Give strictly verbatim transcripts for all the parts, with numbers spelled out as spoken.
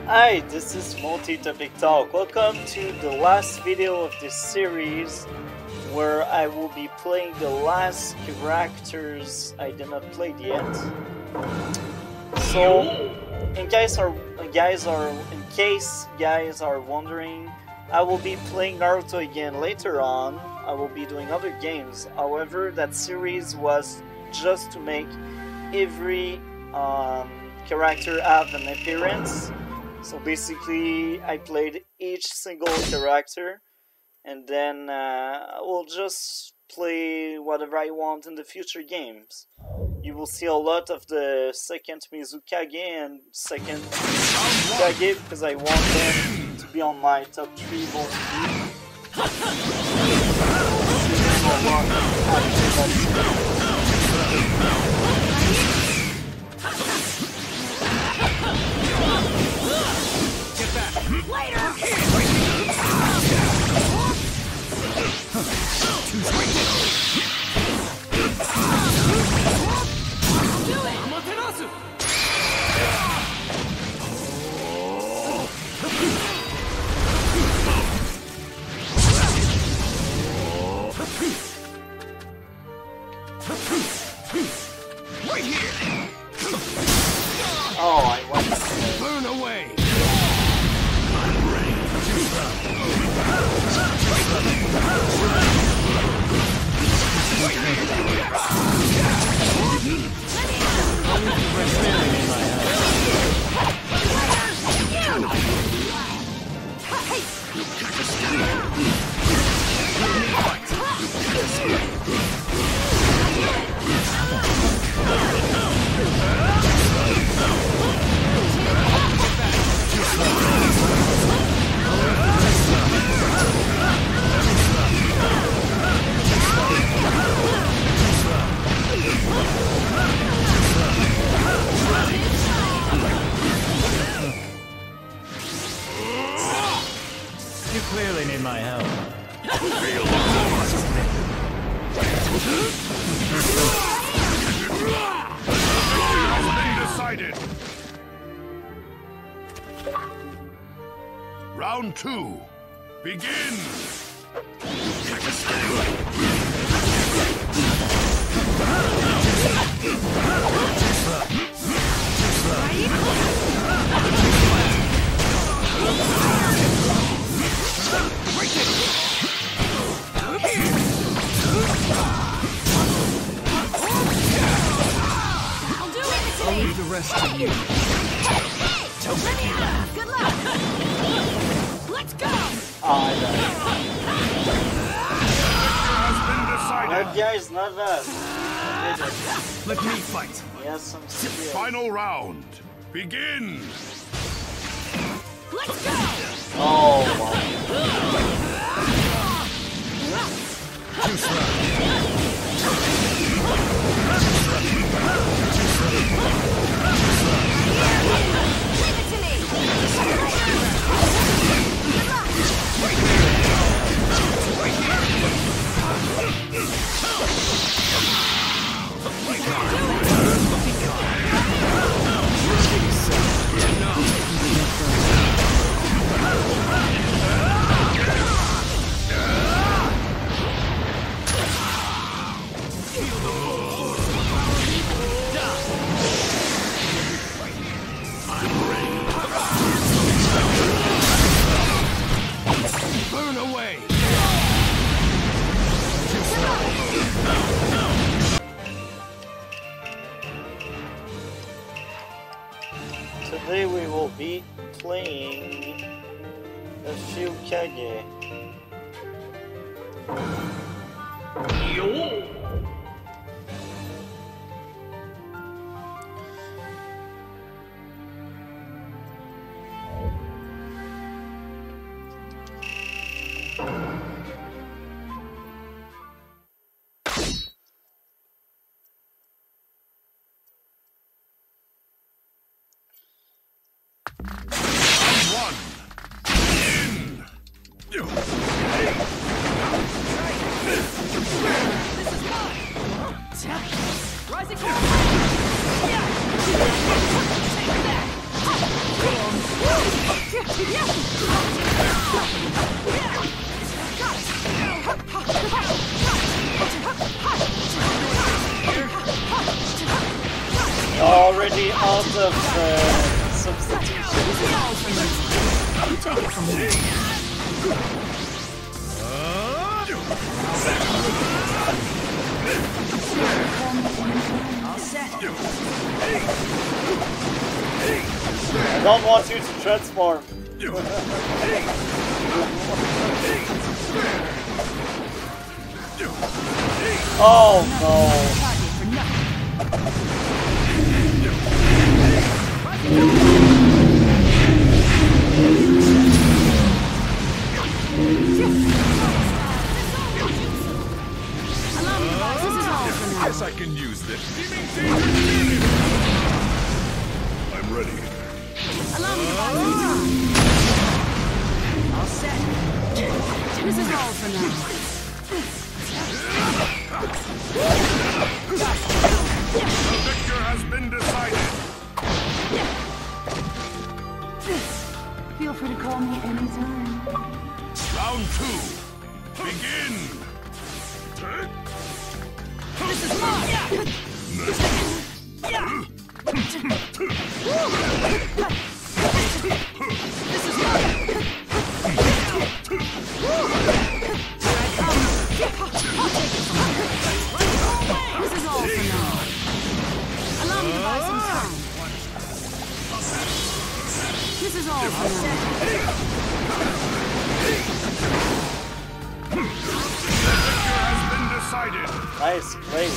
Hi, this is Multi-Topic Talk. Welcome to the last video of this series where I will be playing the last characters I did not play yet. So, in case are guys are in case guys are wondering, I will be playing Naruto again later on. I will be doing other games. However, that series was just to make every um, character have an appearance. So basically, I played each single character, and then uh, I will just play whatever I want in the future games. You will see a lot of the second Mizukage and second Kage because I want them to be on my top three most viewed. Later! Right here! Oh, I want to burn away! You clearly need my help. Feel the force! Has been decided. Round two. Begin. I'll leave the rest to you. Good luck. Let's go. Oh, I Has been decided. That guy is not bad. Let me fight. He has some skill. Final round. Begin. Let's go. Oh, wow. Too slow. Leave it to me. Burn away. Today we will be playing a few Kage. One. In. This is Already out of uh, substitution. You take it from here. All set. I don't want you to transform. Oh Yes, I can use this. I'm ready. Allow me to buy some time. All set. This is all for now. The victor has been decided. Feel free to call me anytime. Round two. Begin. This is mine! This is mine! This is all for now. Allow me to buy some time. This is all for now. Decided. nice play.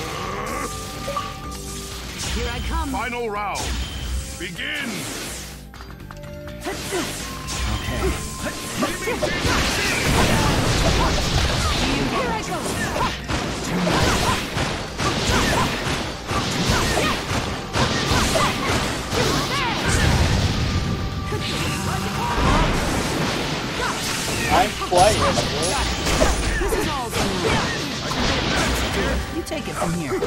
Here I come. Final round. Begin. Okay. Here I go. I'm quiet, bro. This is all for now. You take it from here.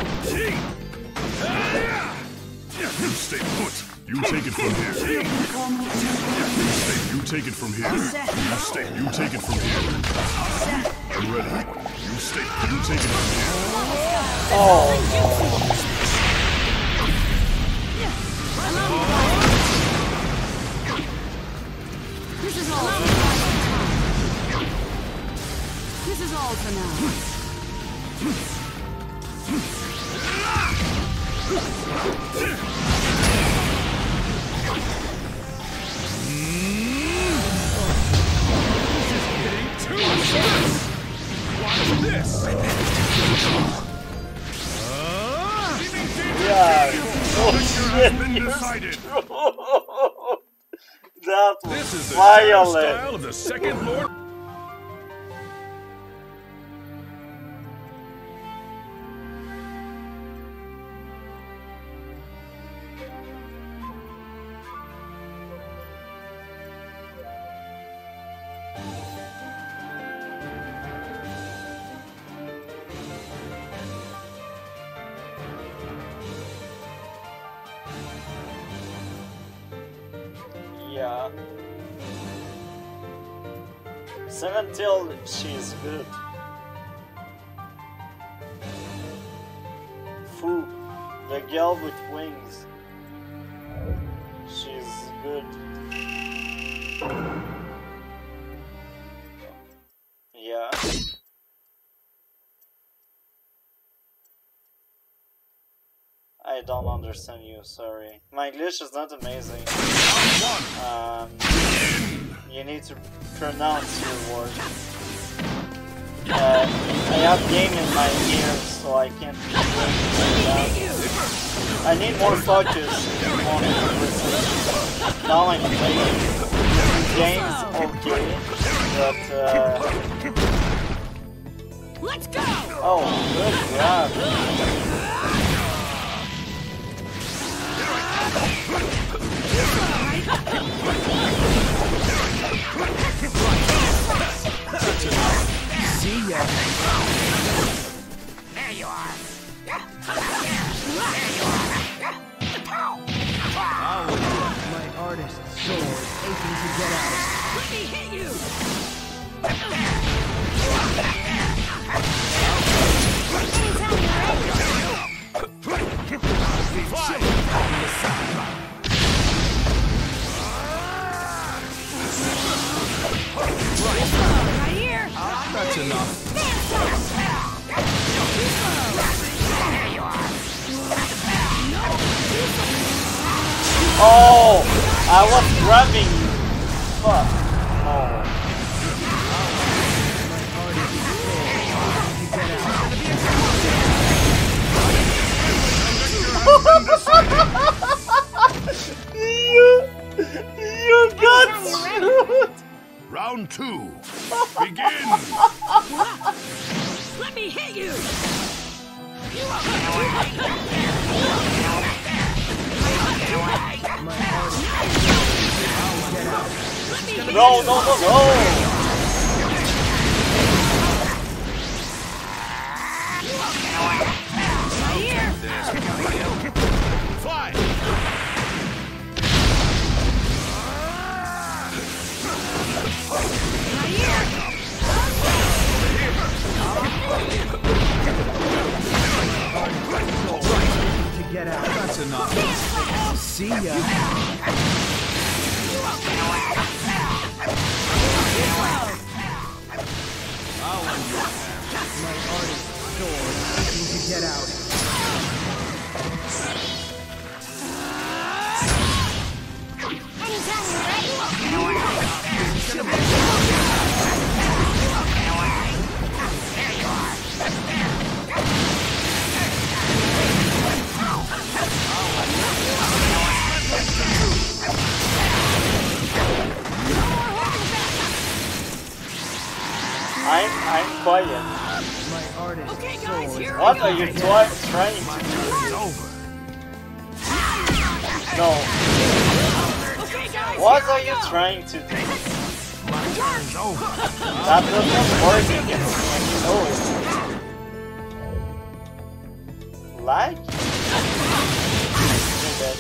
You stay put. You take it from here. You take it from here. You stay. You take it from here. I'm ready. You stay. You take it from here. Oh This is all for now. This is all for now. Watch this. yeah. Oh Has shit. been Yes. decided. That was This is the violent. style of the second Lord. Yeah. Seventil, she's good. Fu, the girl with wings. She's good. Yeah. I don't understand you, sorry. My English is not amazing. Um, you need to pronounce your words. Uh, I have game in my ears, so I can't really out. I need more focus if you want me to listen. Now I'm playing games okay, but uh... Let's go! oh, good job. See ya. There you are. I will my artist. Sword aching to get out. Let me hit you! Right here! That's enough. Oh! I was grabbing you! Fuck. Oh. you... You got screwed! Round two. Begin. Let me hit you! No, no, no, no! Fly. To get out. That's enough. See ya. My artist sword aching to get out. Anytime you're ready. I'm I'm quiet. My artist Okay, guys, sword. here What we are go. you twi- trying to do? No. Okay, guys, What here are we you go. trying to do? That doesn't work against me, and you know it. Like? Do that.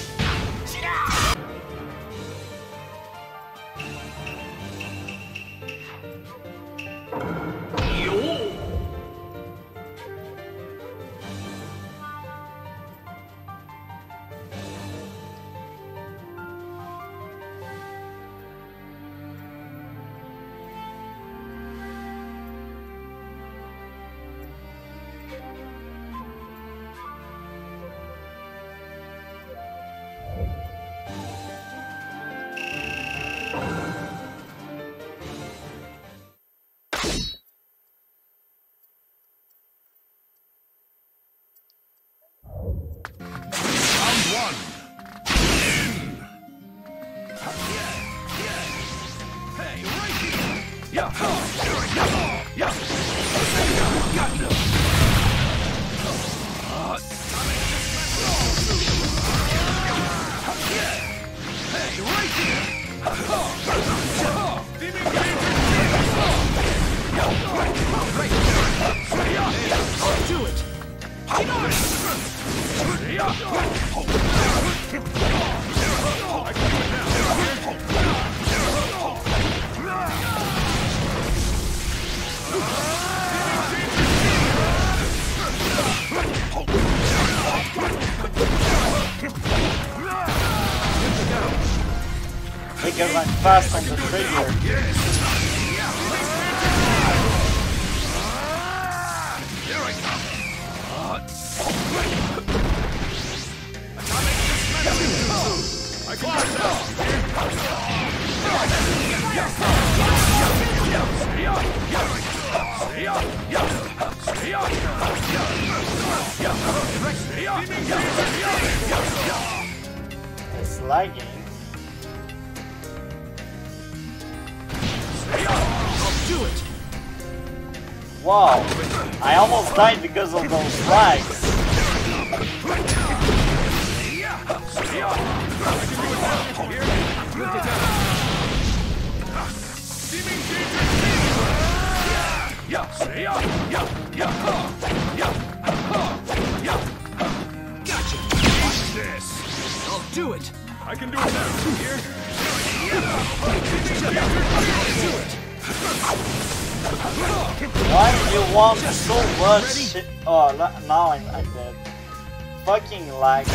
Because I'm fast on the trigger. It's lagging. Do it. Wow, I almost died because of those lags. Gotcha. Watch this. I'll do it. I can do it now. Here. You want so much. Oh, now I'm, I'm dead. Fucking lag.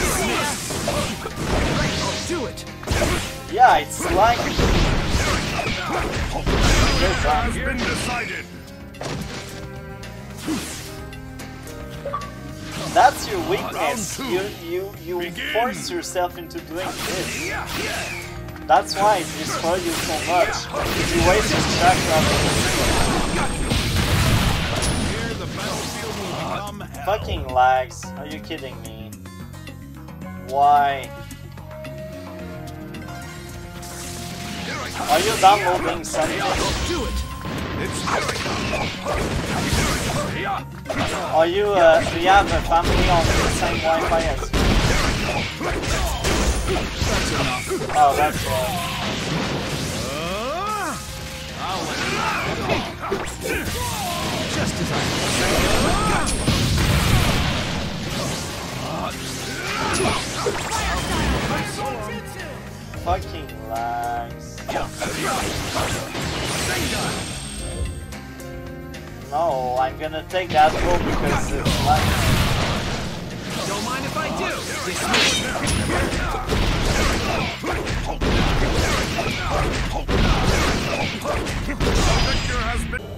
Do it. Yeah, it's like. Has been decided. That's your weakness. Round You two. you you Begin. force yourself into doing this. That's why it destroys you so much. You waste your chakra. Here the battlefield will become hell. Fucking lags. Are you kidding me? Why? Are you downloading something? Do it. Are you, uh, do you have a family on the same Wi-Fi as you? Oh, that's why. Just as I Fucking lags. No, I'm gonna take that roll because it's like. don't mind if I do. Victor has been.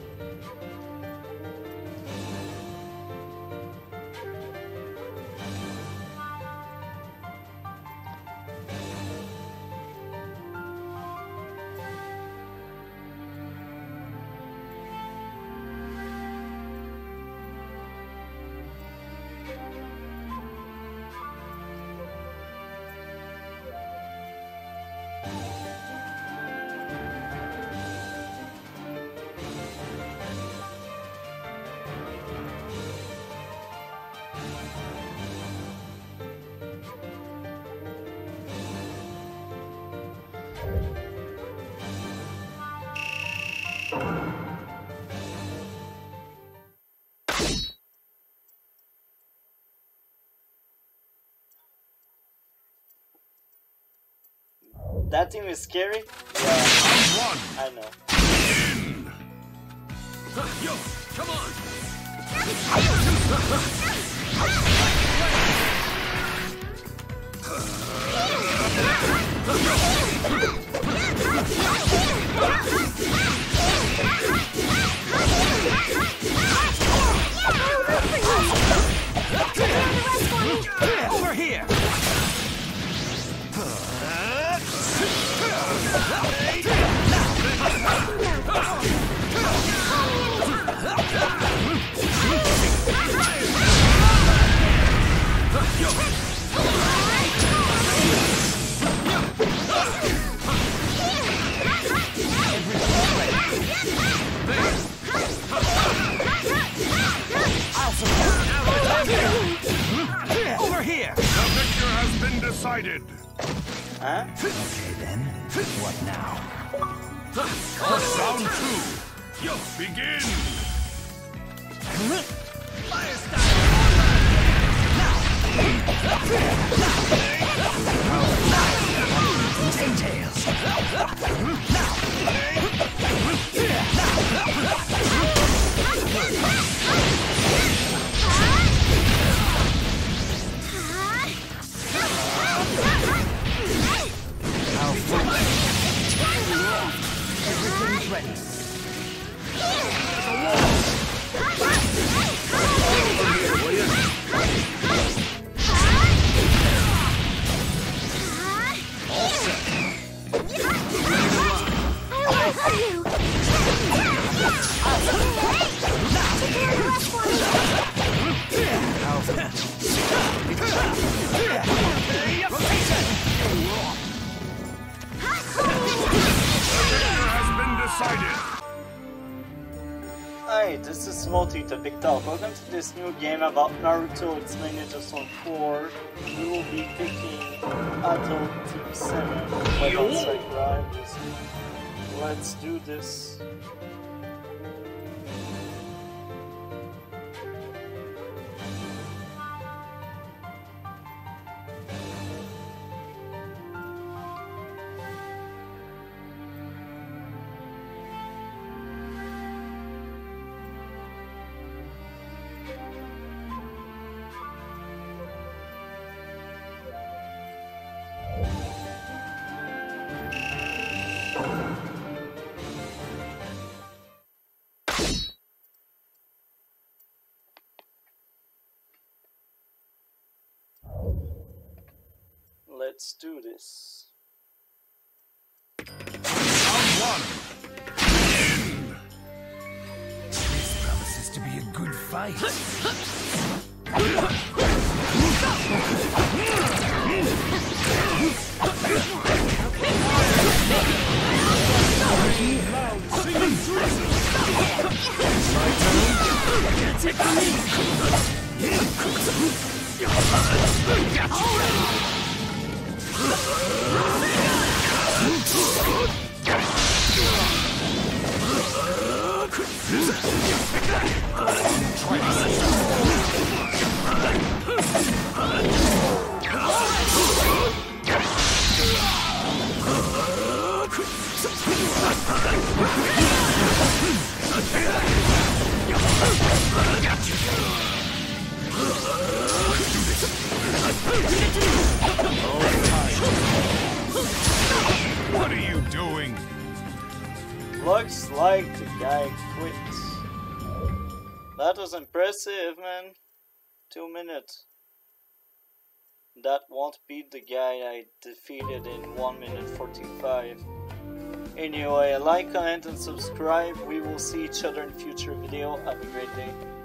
That team is scary? Yeah, One. I know. Yo, come on. Over here. Over here. The victor has been decided. Huh? Okay then. What now? Round two. Yo, begin. Everything's ready. Hi, this is Smolty to Big Talk. Welcome to this new game about Naruto X Ninja Storm four. We will be picking Adult Team seven. Wait one sec, right? Just- Let's do this. Let's do this. Round one. This promises to be a good fight. That's it for me. What are you doing? Looks like the guy quit. That was impressive, man. Two minutes. That won't beat the guy I defeated in one minute forty-five. Anyway, like, comment, and subscribe. We will see each other in future video. Have a great day.